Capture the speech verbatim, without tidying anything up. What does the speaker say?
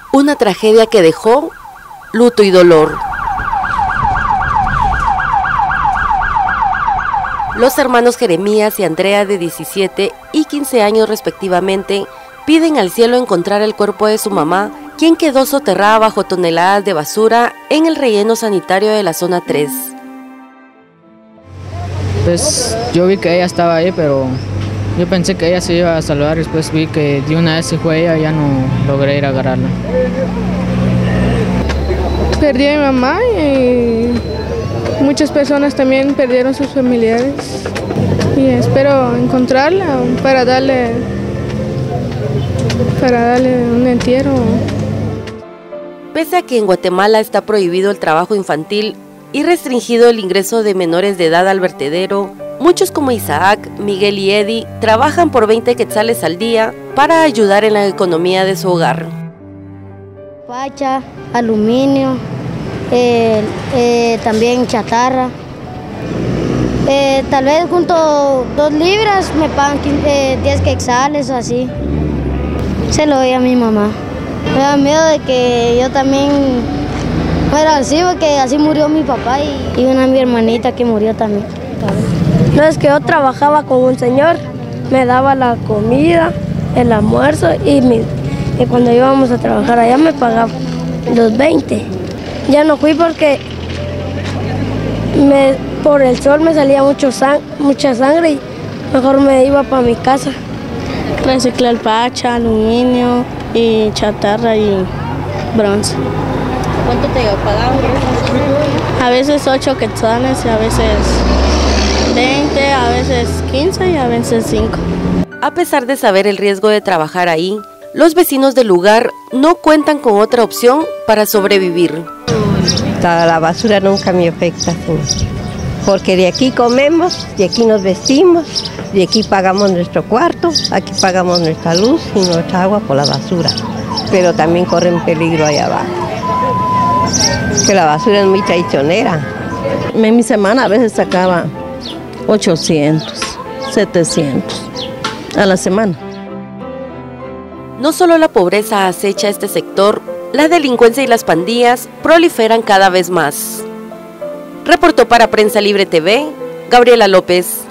Una tragedia que dejó luto y dolor. Los hermanos Jeremías y Andrea, de diecisiete y quince años respectivamente, piden al cielo encontrar el cuerpo de su mamá, quien quedó soterrada bajo toneladas de basura en el relleno sanitario de la zona tres. Pues yo vi que ella estaba ahí, pero yo pensé que ella se iba a salvar, después vi que de una vez se fue ella, ya no logré ir a agarrarla. Perdí a mi mamá y muchas personas también perdieron sus familiares y espero encontrarla para darle, para darle un entierro. Pese a que en Guatemala está prohibido el trabajo infantil y restringido el ingreso de menores de edad al vertedero, muchos como Isaac, Miguel y Eddie trabajan por veinte quetzales al día para ayudar en la economía de su hogar. Facha, aluminio, eh, eh, también chatarra. Eh, tal vez junto dos libras me pagan eh, diez quetzales o así. Se lo doy a mi mamá. Me da miedo de que yo también fuera así, porque así murió mi papá y, y una mi hermanita que murió también. No, es que yo trabajaba con un señor, me daba la comida, el almuerzo y, mi, y cuando íbamos a trabajar allá me pagaba los veinte. Ya no fui porque me, por el sol me salía mucho sang, mucha sangre y mejor me iba para mi casa. Reciclar pacha, aluminio y chatarra y bronce. ¿Cuánto te pagaban? A veces ocho quetzales y a veces veinte, a veces quince y a veces cinco. A pesar de saber el riesgo de trabajar ahí, los vecinos del lugar no cuentan con otra opción para sobrevivir. La, la basura nunca me afecta, ¿sí? Porque de aquí comemos, de aquí nos vestimos, de aquí pagamos nuestro cuarto, aquí pagamos nuestra luz y nuestra agua por la basura. Pero también corren peligro allá abajo, que la basura es muy traicionera. En mi semana a veces sacaba ochocientos, setecientos a la semana. No solo la pobreza acecha este sector, la delincuencia y las pandillas proliferan cada vez más. Reportó para Prensa Libre T V, Gabriela López.